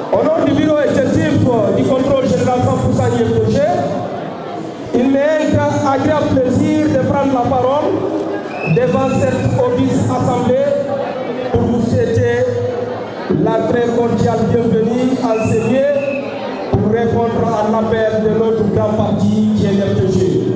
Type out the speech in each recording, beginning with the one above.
Au nom du bureau exécutif du contrôle général 100% IFG, il m'est un agréable plaisir de prendre la parole devant cette auguste assemblée pour vous souhaiter la très cordiale bienvenue en ces lieux pour répondre à l'appel de notre grand parti qui est l'FDG.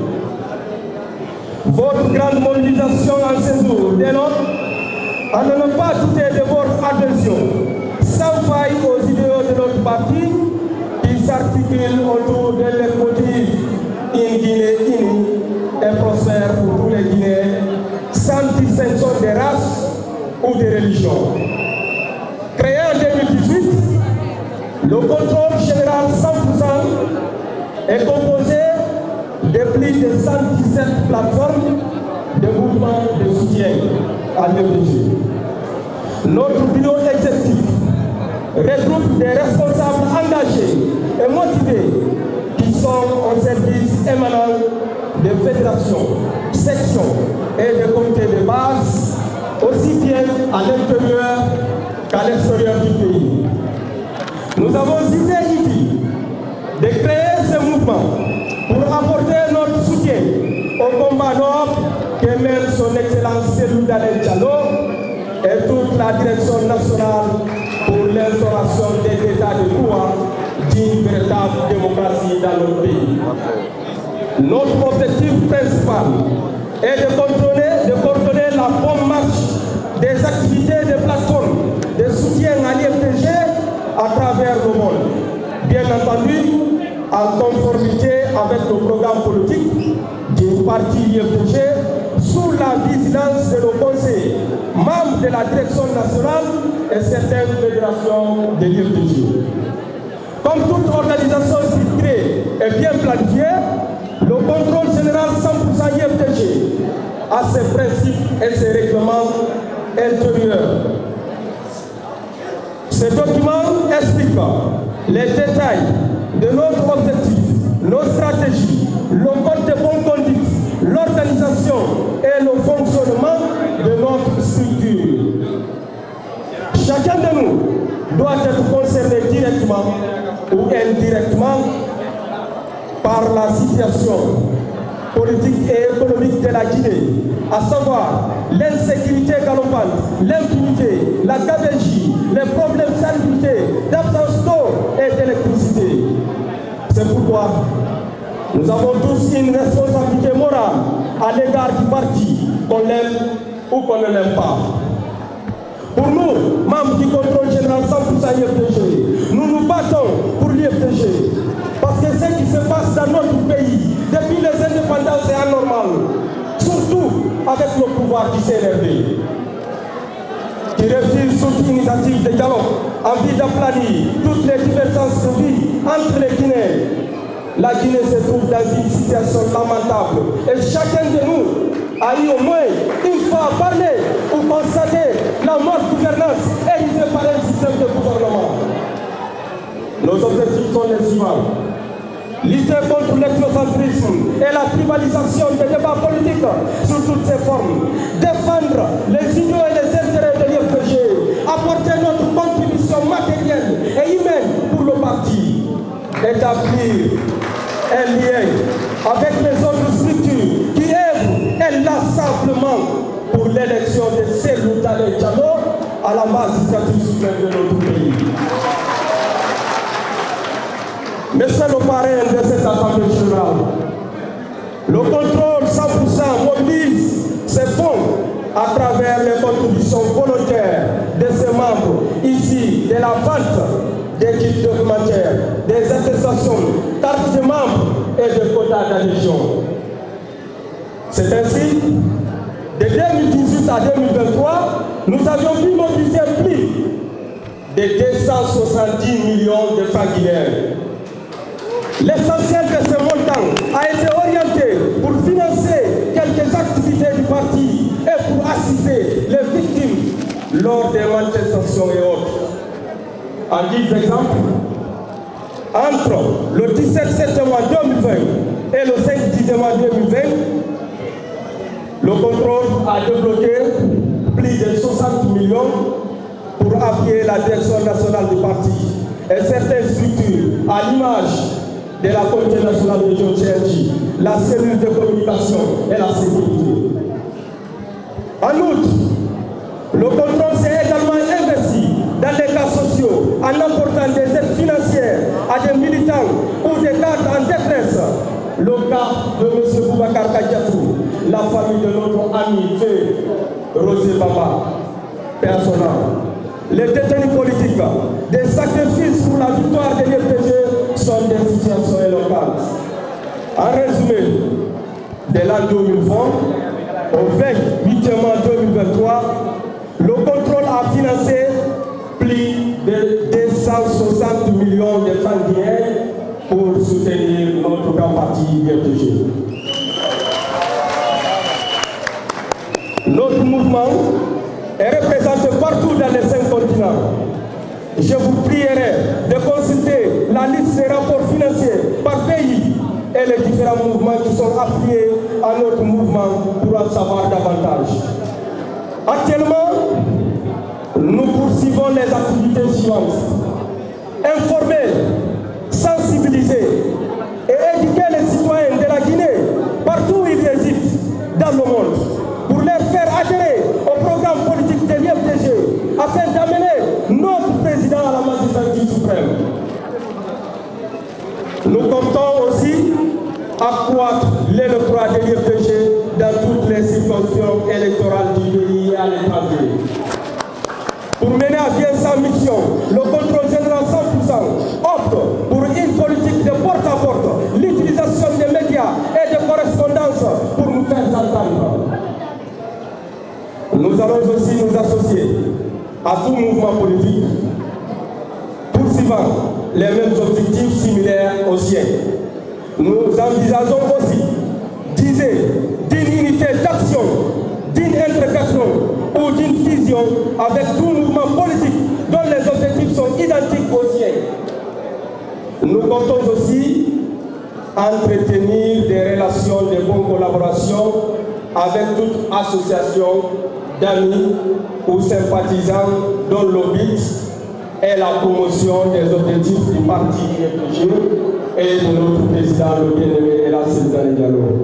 Votre grande mobilisation en ces jours dénote, à ne pas douter de votre adhésion sans faille aux idéaux de notre parti qui s'articulent autour de l'économie une Guinée unie et prospère pour tous les Guinéens sans distinction des races ou des religions. Créé en 2018, le contrôle général 100% est composé de plus de 117 plateformes de mouvements de soutien à l'EPG. Notre bureau exécutif regroupe des responsables engagés et motivés qui sont au service émanant des fédérations, sections et des comités de base, aussi bien à l'intérieur qu'à l'extérieur du pays. Nous avons jugé utile de créer ce mouvement pour apporter notre soutien au combat noble que mène son Excellence Cellou Dalein Diallo et toute la direction nationale pour l'instauration des états de droit d'une véritable démocratie dans notre pays. Notre objectif principal est de coordonner la bonne marche des activités des plateformes de soutien à l'IFG à travers le monde. Bien entendu, en conformité avec le programme politique du parti IFG, sous la vigilance de nos conseillers, membres de la direction nationale et certaines fédérations de l'IFG. Comme toute organisation structurée et bien planifiée, le contrôle général 100% IFG a ses principes et ses règlements intérieurs. Ce document explique les détails de notre objectif, nos stratégies, le code de bonne conduite, l'organisation et le fonctionnement de notre structure. Chacun de nous doit être concerné directement ou indirectement par la situation politique et économique de la Guinée, à savoir l'insécurité galopante, l'impunité, la gabegie, les problèmes sanitaires, d'absence d'eau et d'électricité. C'est pourquoi nous avons tous une responsabilité morale à l'égard du parti, qu'on l'aime ou qu'on ne l'aime pas. Pour nous, membres du contrôle général 100% IFG, nous nous battons pour l'IFG. Parce que ce qui se passe dans notre pays, depuis les indépendances, est anormal. Surtout avec le pouvoir du CNRD, qui refuse toute initiative de dialogue en vue d'aplanir toutes les divergences de vie entre les Guinéens. La Guinée se trouve dans une situation lamentable et chacun de nous a eu au moins une fois parlé ou constaté la mauvaise gouvernance érigée par un système de gouvernement. Nos objectifs sont les suivants: lutter contre l'ethnocentrisme et la tribalisation des débats politiques sous toutes ses formes, défendre les idéaux et les intérêts de l'IFG, apporter notre contribution matérielle et humaine pour le parti, établir un lien avec les autres structures qui œuvrent inlassablement pour l'élection de Cellou Dalein Diallo à la magistrature suprême de notre pays. Monsieur le parrain de cette assemblée générale, le contrôle 100% mobilise ses fonds à travers les contributions volontaires de ses membres, ici de la vente des kits documentaires, des attestations, cartes de membres et de quotas d'adhésion. C'est ainsi, de 2018 à 2023, nous avions pu mobiliser plus de 270 millions de francs guinéens. L'essentiel de ce montant a été orienté pour financer quelques activités du parti et pour assister les victimes lors des manifestations et autres. En 10 exemples, entre le 17 septembre 2020 et le 5 décembre 2020, le contrôle a débloqué plus de 60 millions pour appuyer la direction nationale du parti et certaines structures, à l'image de la Comité nationale de géologie, la cellule de communication et la sécurité. En outre, le contrôle s'est également investi dans les cas sociaux en apportant des aides financières à des militants ou des cadres en détresse. Le cas de M. Boubacar Kadiatou, la famille de notre ami Fé Rosé Baba, personnel. Les détenus politiques, des sacrifices pour la victoire de l'IFDG sont des situations locales. En résumé, de l'an 2020 au 28 mai 2023, le contrôle a financé plus de 260 millions de francs guinéens pour soutenir notre grand parti IFDG. Notre mouvement est représenté partout dans les 5 continents. Je vous prierai de consulter la liste des rapports financiers par pays et les différents mouvements qui sont affiliés à notre mouvement pour en savoir davantage. Actuellement, nous poursuivons les activités suivantes. Informer, sensibiliser et éduquer les citoyens de la Guinée, partout où ils résident dans le monde, pour leur faire adhérer au programme politique de l'IFDG afin d'amener notre président à la magistrature suprême. Nous comptons aussi accroître l'électorat de l'IFDG dans toutes les circonscriptions électorales du pays et à l'étranger. Pour mener à bien sa mission, le contrôle général 100% opte pour une politique de porte-à-porte, l'utilisation des médias et de correspondance pour nous faire entendre. Nous allons aussi nous associer à tout mouvement politique poursuivant les mêmes objectifs similaires aux siens. Nous envisageons aussi d'une unité d'action, d'une intégration ou d'une fusion avec tout mouvement politique dont les objectifs sont identiques aux siens. Nous comptons aussi entretenir des relations de bonne collaboration avec toute association d'amis ou sympathisants dont le but est la promotion des objectifs du parti IFDG et de notre président, le bien-aimé Elassine Diallo.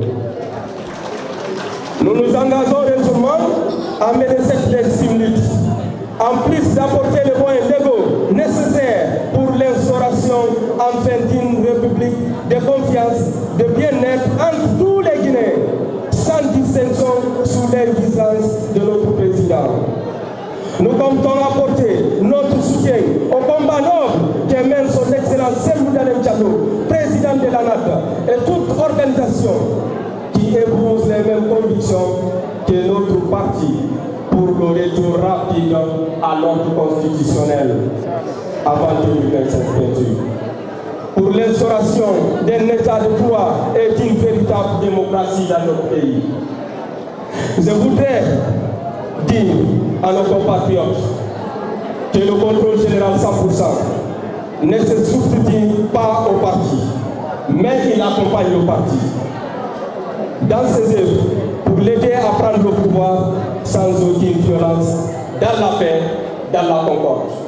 Nous nous engageons résolument à mener cette légitime lutte, en plus d'apporter les moyens légaux nécessaires pour l'instauration enfin d'une république de confiance, de bien-être entre tous les Guinéens, sans distinction sous l'existence de notre président. Nous comptons apporter notre soutien au combat noble que mène son Excellence Selmou Dalem Diallo, président de la NAD, et toute organisation qui épouse les mêmes convictions que notre parti pour le retour rapide à l'ordre constitutionnel avant 2025. Pour l'instauration d'un état de droit et d'une véritable démocratie dans notre pays. Je voudrais dire à nos compatriotes que le contrôle général 100% ne se substitue pas au parti, mais il accompagne le parti dans ses œuvres pour l'aider à prendre le pouvoir sans aucune violence, dans la paix, dans la concorde.